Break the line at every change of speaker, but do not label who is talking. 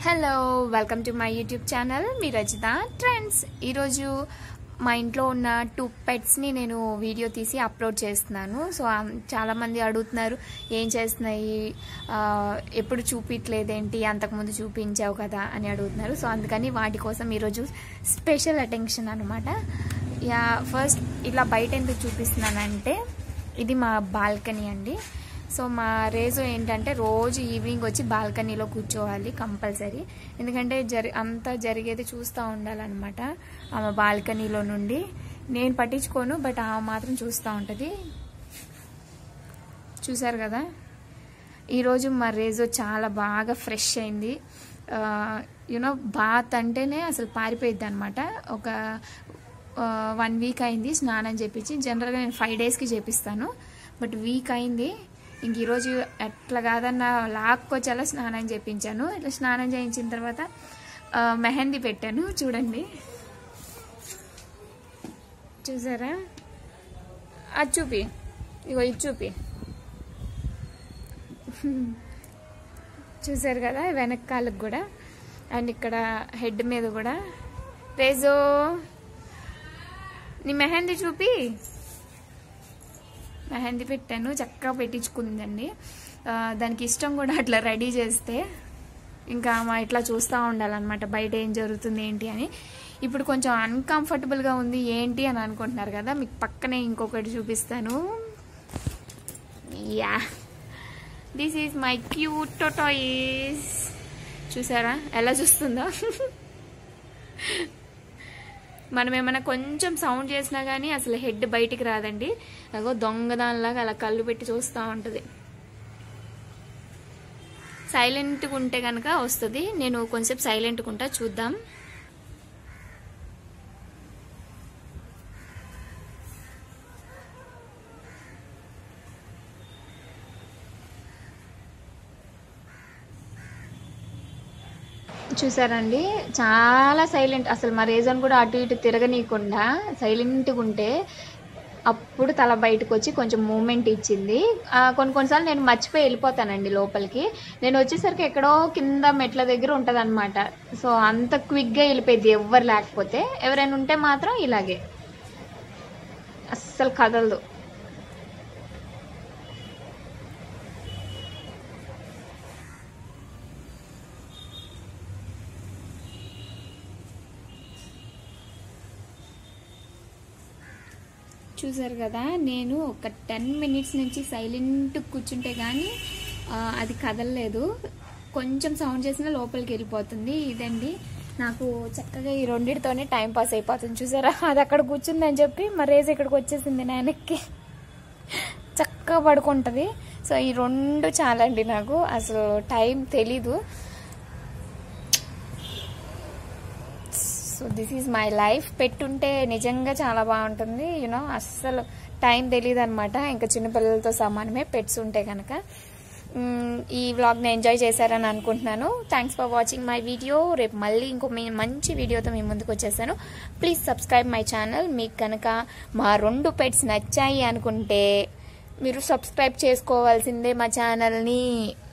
Hello welcome to my YouTube channel మీ Rajitha trends. ఈరోజు మా ఇంట్లో ఉన్న 2 పెట్స్ని నేను వీడియో తీసి అప్లోడ్ చేస్తున్నాను. సో చాలామంది అడుగుతున్నారు ఏం చేస్తున్నాయి, ఎప్పుడు చూపించలేదేంటి, అంతకుముందు చూపించావు కదా అని అడుగుతున్నారు. సో అందుకని వాటి కోసం ఈరోజు స్పెషల్ అటెన్షన్ అనమాట. ఫస్ట్ ఇలా బయట ఎందుకు చూపిస్తున్నానంటే ఇది మా బాల్కనీ అండి. సో మా రేజో ఏంటంటే రోజు ఈవినింగ్ వచ్చి బాల్కనీలో కూర్చోవాలి కంపల్సరీ, ఎందుకంటే అంతా జరిగేది చూస్తూ ఉండాలన్నమాట. ఆమె బాల్కనీలో నుండి నేను పట్టించుకోను, బట్ ఆమె మాత్రం చూస్తూ ఉంటుంది. చూసారు కదా, ఈరోజు మా రేజో చాలా బాగా ఫ్రెష్ అయింది. యూనో బాత్ అంటేనే అసలు పారిపోయిద్ది అనమాట. ఒక 1 వీక్ అయింది స్నానం చేపించి. జనరల్గా నేను 5 డేస్కి చేపిస్తాను, బట్ వీక్ అయింది. ఇంక ఈరోజు ఎట్లా కాదన్నా లాక్కొచ్చేలా స్నానం చేయించాను. ఇట్లా స్నానం చేయించిన తర్వాత మెహందీ పెట్టాను. చూడండి, చూసారా? అది చూపి, ఇగో ఇది చూపి. చూసారు కదా, వెనకాలకు కూడా అండ్ ఇక్కడ హెడ్ మీద కూడా. రేజో నీ మెహందీ చూపి. మెహందీ పెట్టాను, చక్కగా పెట్టించుకుందండి. దానికి ఇష్టం కూడా అట్లా రెడీ చేస్తే. ఇంకా మా ఇట్లా చూస్తూ ఉండాలన్నమాట బయట ఏం జరుగుతుంది ఏంటి అని. ఇప్పుడు కొంచెం అన్కంఫర్టబుల్గా ఉంది ఏంటి అని అనుకుంటున్నారు కదా, మీకు పక్కనే ఇంకొకటి చూపిస్తాను. Yeah, this is my cute tortoise. చూసారా ఎలా చూస్తుందో? మనం ఏమైనా కొంచెం సౌండ్ చేసినా కానీ అసలు హెడ్ బయటికి రాదండి. అగో దొంగదానిలాగా అలా కళ్ళు పెట్టి చూస్తూ ఉంటుంది. సైలెంట్గా ఉంటే కనుక వస్తుంది. నేను కొంచెంసేపు సైలెంట్గా ఉంటా, చూద్దాం. చూసారండి, చాలా సైలెంట్. అసలు మా రేజన్ కూడా అటు ఇటు తిరగనీయకుండా సైలెంట్గా ఉంటే అప్పుడు తల బయటకు వచ్చి కొంచెం మూమెంట్ ఇచ్చింది. కొన్నిసార్లు నేను మర్చిపోయి వెళ్ళిపోతానండి లోపలికి. నేను వచ్చేసరికి ఎక్కడో కింద మెట్ల దగ్గర ఉంటుంది అనమాట. సో అంత క్విక్గా వెళ్ళిపోయింది ఎవ్వరు లేకపోతే. ఎవరైనా ఉంటే మాత్రం ఇలాగే అస్సలు కదలదు. చూసారు కదా, నేను ఒక 10 మినిట్స్ నుంచి సైలెంట్ కూర్చుంటే కానీ అది కదలలేదు. కొంచెం సౌండ్ చేసినా లోపలికి వెళ్ళిపోతుంది. ఇదండి, నాకు చక్కగా ఈ రెండింటితోనే టైం పాస్ అయిపోతుంది. చూసారా, అది అక్కడ కూర్చుందని చెప్పి మా రేజ్ ఇక్కడికి వచ్చేసింది నాయనకి. చక్కగా పడుకుంటుంది. సో ఈ 2 చాలండి నాకు, అసలు టైం తెలీదు. So this is my life. పెట్టుంటే నిజంగా చాలా బాగుంటుంది. యూనో అస్సలు టైం తెలియదు అనమాట. ఇంకా చిన్నపిల్లలతో సమానమే పెట్స్ ఉంటే కనుక. ఈ వ్లాగ్ని ఎంజాయ్ చేశారని అనుకుంటున్నాను. Thanks for watching my video. రేపు మళ్ళీ ఇంకో మంచి వీడియోతో మీ ముందుకు వచ్చేసాను. Please subscribe my channel. మీకు కనుక మా 2 పెట్స్ నచ్చాయి అనుకుంటే మీరు సబ్స్క్రైబ్ చేసుకోవాల్సిందే మా ఛానల్ని.